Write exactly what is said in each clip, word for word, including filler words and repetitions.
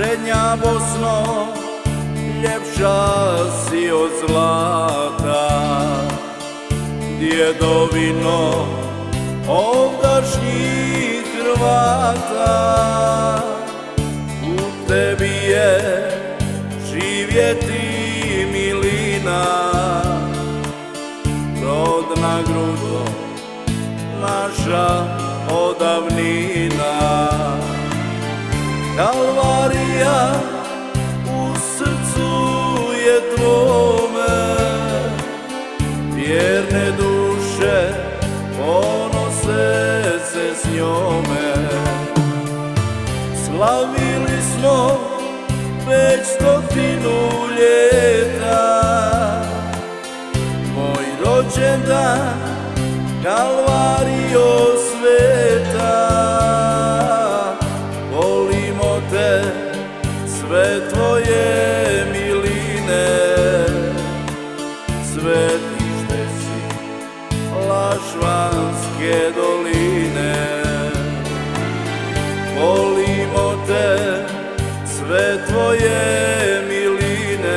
Srednja Bosno, ljepša si od zlata, djedovino ovdašnjih Hrvata. U tebi je živjeti milina, rodna grudo, naša odavnina. Kalvarija u srcu je tvome, vjerne duše ponose se s njome. Slavili smo već stotinu ljeta moj rođendan, Kalvarijo sveta. Volimo te, sve tvoje miline, svetište si Lašvanske doline. Volimo te, sve tvoje miline,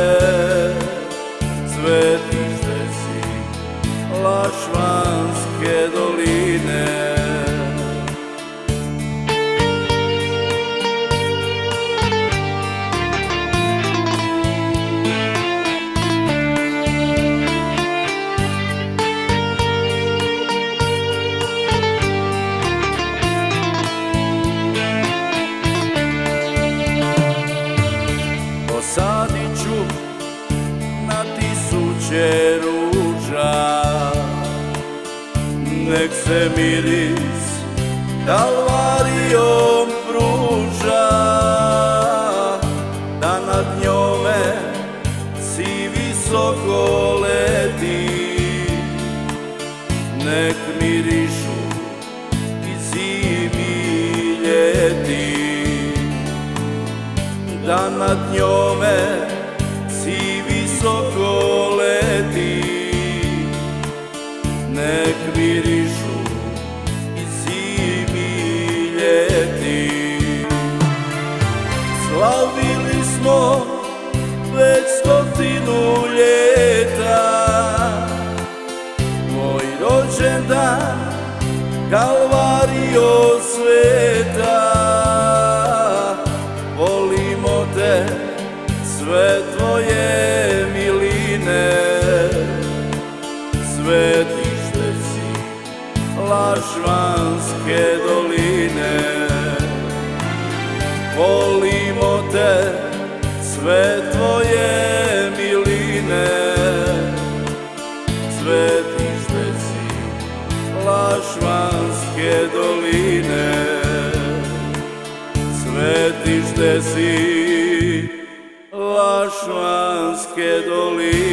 svetište si Lašvanske doline. Posadit ću na tisuće ruža, nek se miris Kalvarijom pruža, da nad njome si visoko leti. Nek mirišu i zimi i ljeti, da nad njome si visoko leti. Nek mirišu i zimi i ljeti. Slavili smo već stotinu ljeta moj rođendan, Kalvarijo sveta. Volimo te, sve tvoje miline, svetište si Lašvanske doline. Volimo te, sve tvoje miline, svetište si Lašvanske doline. Svetište si Lašvanske doline.